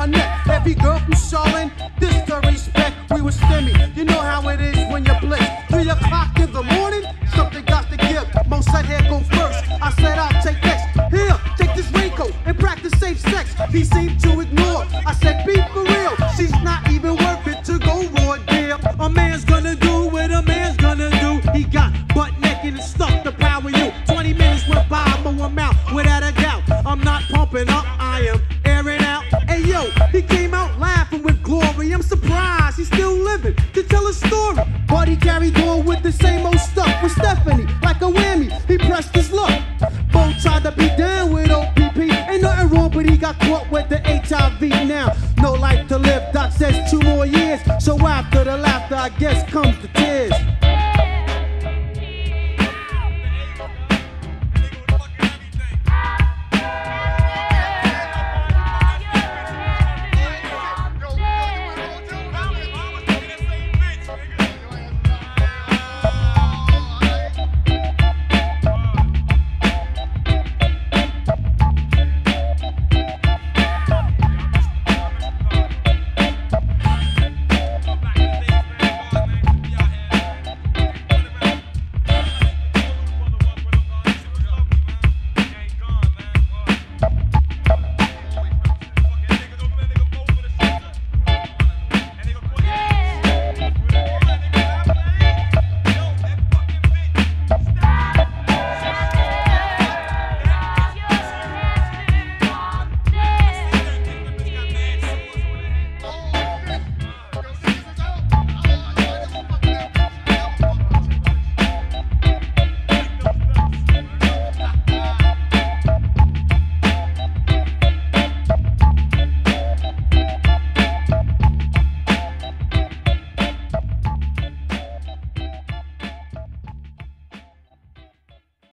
her neck. Every girl from Charlotte, this to respect. We was stemmy. You know how it is when you're blessed. 3 o'clock in the morning, something got to give. Mo said, here go first. I said, I'll take next. Here, take this raincoat and practice safe sex. He seemed to ignore. I said, be for real. She's not even worth it to go raw deal. A man's gonna do what a man's gonna do. He got butt naked and stuck to power you. 20 minutes went by, I'm out without a doubt. I'm not pumping up, I am airing out. Hey yo, he came out laughing with glory. I'm surprised he's still living to tell a story. But he carried on with the same old stuff with Stephanie, like a whammy. He pressed his luck. Both tried to be down with OPP. Ain't nothing wrong, but he got caught with the HIV now. No life to live, Doc says 2 more years. So after the laughter, I guess comes the